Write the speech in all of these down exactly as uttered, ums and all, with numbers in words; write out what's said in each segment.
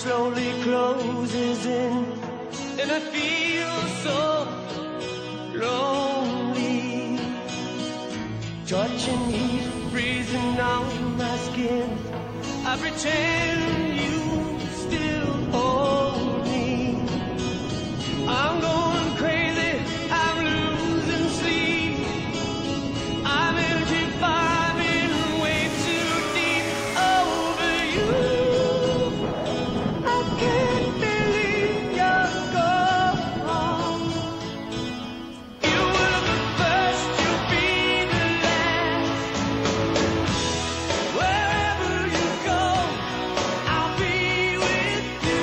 slowly closes in, and I feel so lonely. Touching heat, freezing on my skin. I pretend you still hold me. I'm going crazy, I'm losing sleep. I'm energy vibing way too deep over you. I can't believe you're gone. You were the first, you'll be the last. Wherever you go, I'll be with you.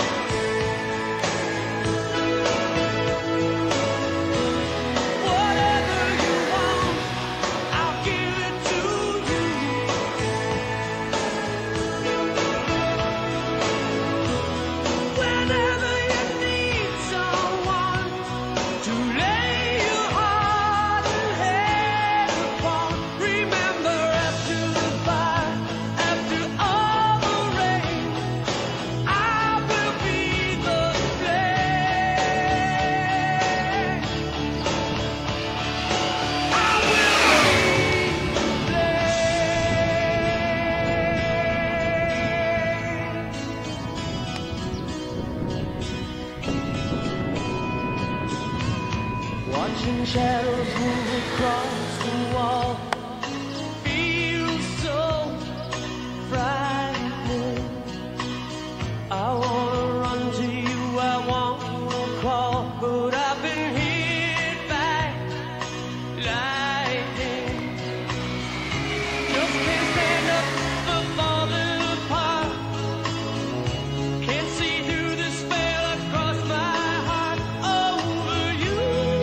Whatever you want, I'll give it to you. Whenever you need someone to lay your heart and head upon, remember after the fire, after all the rain, I will be the flame. I will be the flame. Watching shadows move across the wall feels so frightening. I wanna run to you, I wanna crawl, but I've been hit by lightning. Just can't stand up for falling apart. Can't see through the spell across my heart over you.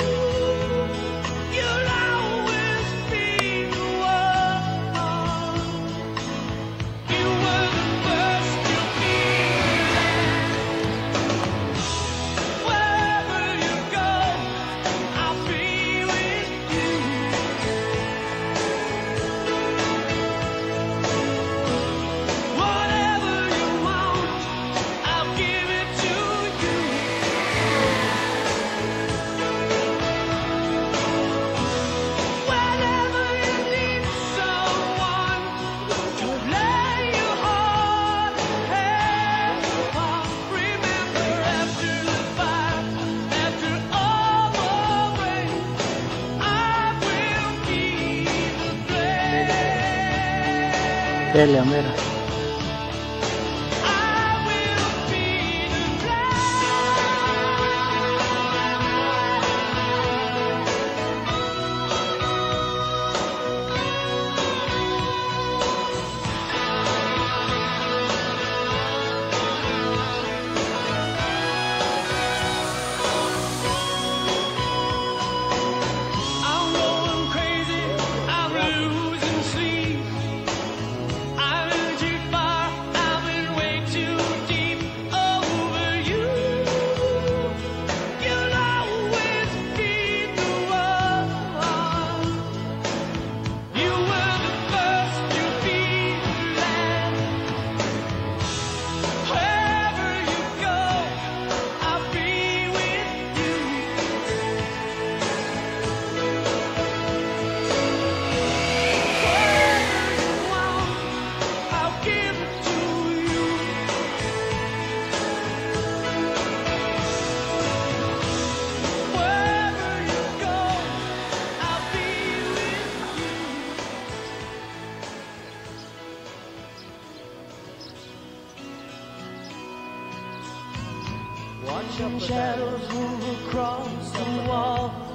You'll always be the one. You were the first, you'll be the last. Wherever you go, I'll be with you. Whatever you want, I'll give it to you. Whenever you need someone to lay your heart and head upon, remember after the fire, after all the rain, I will be the flame. Delia, mira. I will be the I'm going crazy, I'm losing sleep. I'm energy fire, I've been way too deep over you. You'll always be the one. You were the first, you'll be the last. Wherever you go, I'll be with you. Whatever you want, I'll give it to you. Wherever you go, I'll be with you. Watching shadows move across the wall